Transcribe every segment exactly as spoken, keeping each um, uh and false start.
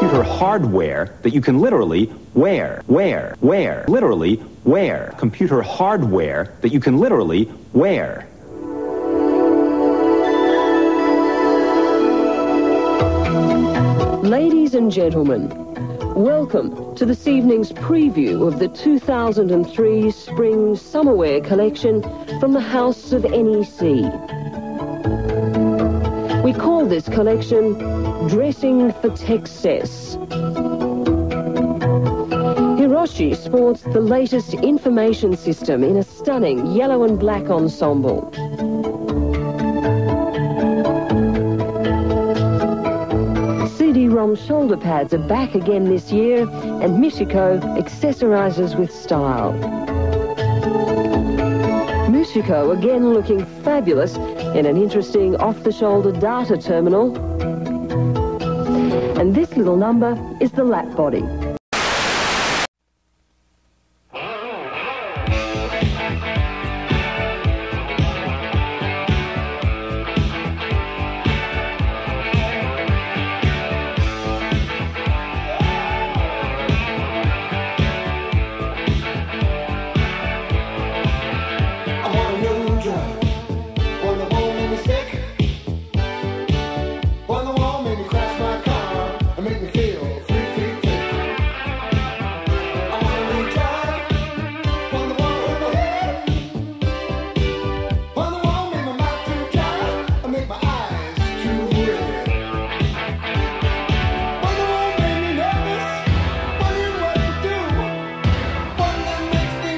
computer hardware that you can literally wear, wear, wear, literally wear. Computer hardware that you can literally wear. Ladies and gentlemen, welcome to this evening's preview of the two thousand three Spring Summerwear collection from the House of N E C. We call this collection Dressing for Texas. Hiroshi sports the latest information system in a stunning yellow and black ensemble. C D ROM shoulder pads are back again this year, and Michiko accessorizes with style. Michiko again looking fabulous in an interesting off-the-shoulder data terminal. And this little number is the lap body.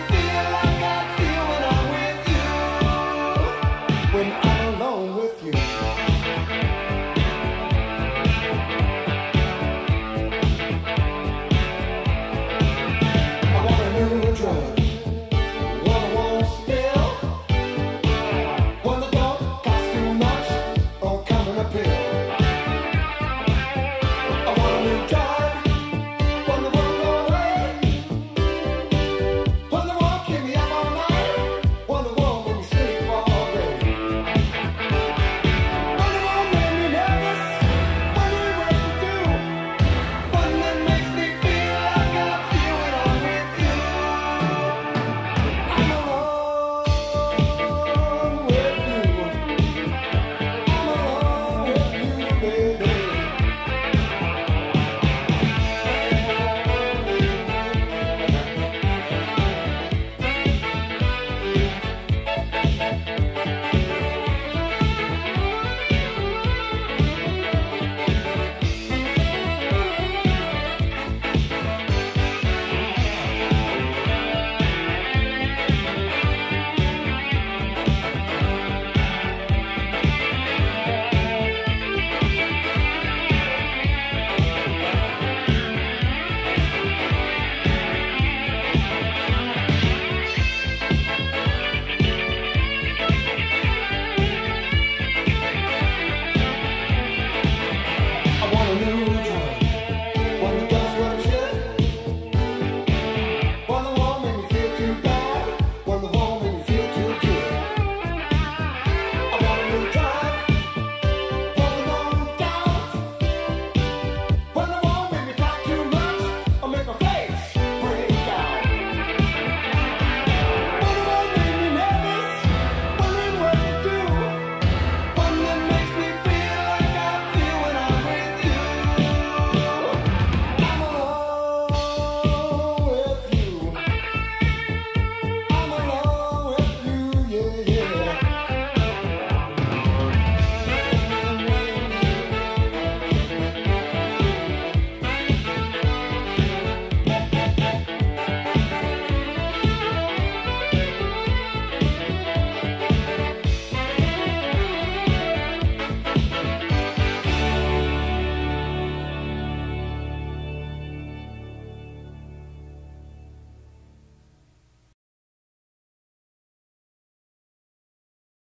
When I'm alone with you.